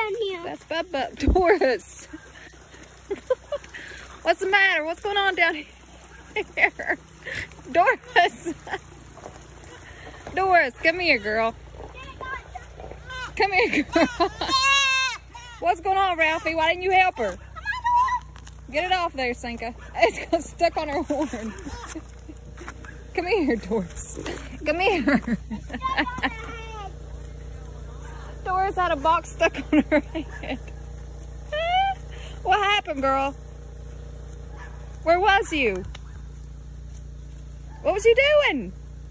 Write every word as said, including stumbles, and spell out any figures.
down here. That's Bub Bub. Doris. What's the matter? What's going on down here? Doris. Doris, come here, girl. Come here, girl. What's going on, Ralphie? Why didn't you help her? Get it off there, Cinca. It's stuck on her horn. Come here, Doris. Come here. Doris had a box stuck on her head. What happened, girl? Where was you? What was you doing?